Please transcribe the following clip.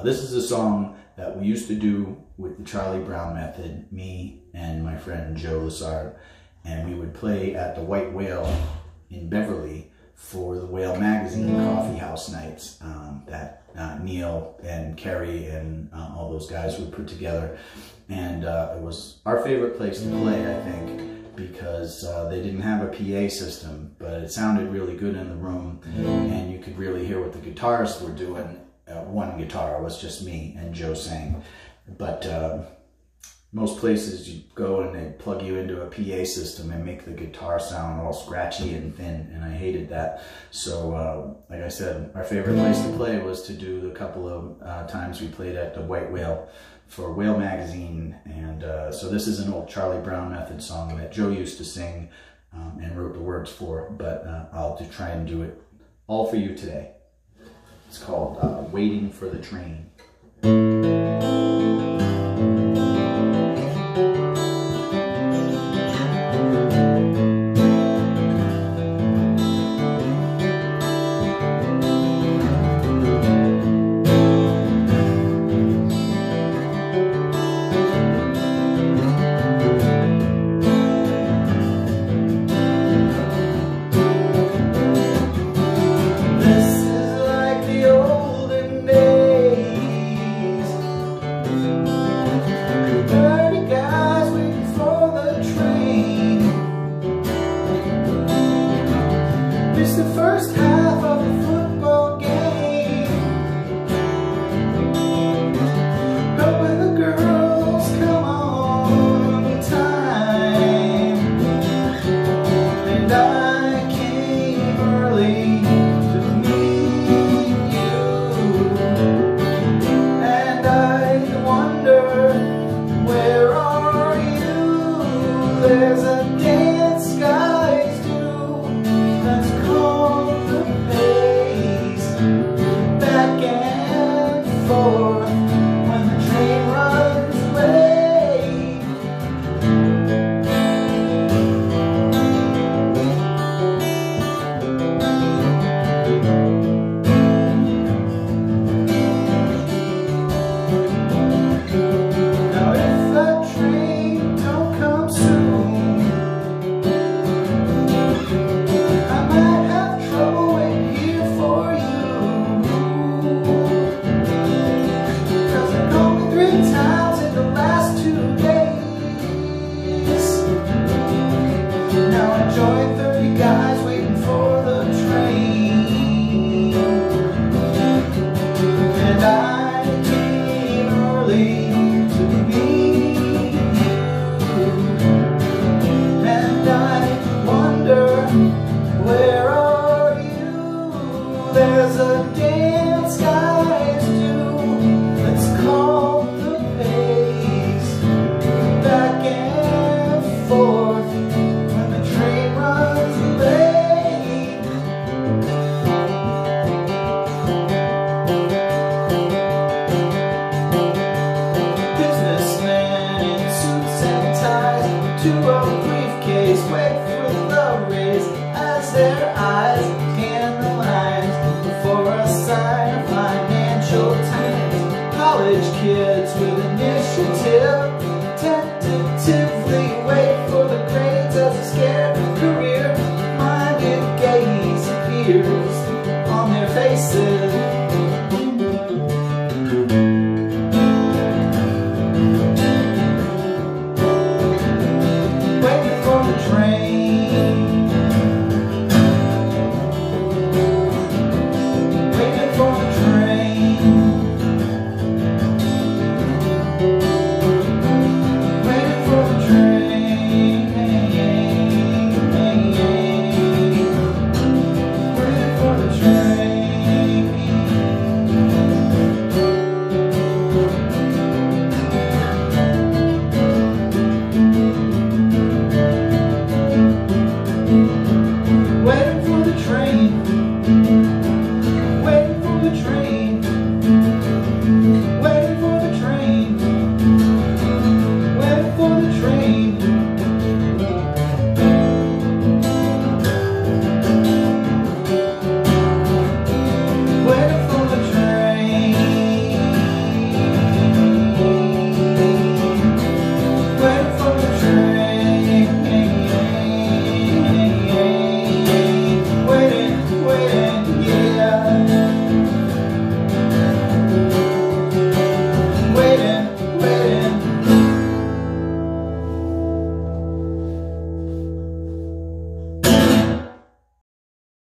This is a song that we used to do with the Charlie Brown Method, me and my friend Joe Lessard, and we would play at the Wail in Beverly for the Wail magazine coffeehouse nights that Neil and Kerry and all those guys would put together. And it was our favorite place to play, I think, because they didn't have a PA system, but it sounded really good in the room, and you could really hear what the guitarists were doing. One guitar was just me and Joe sang, but most places you go and they plug you into a PA system and make the guitar sound all scratchy and thin, and I hated that. So like I said, our favorite place to play was to do the couple of times we played at the White Whale for Wail magazine. And so this is an old Charlie Brown Method song that Joe used to sing and wrote the words for, but I'll try and do it all for you today. It's called Waiting for the Train.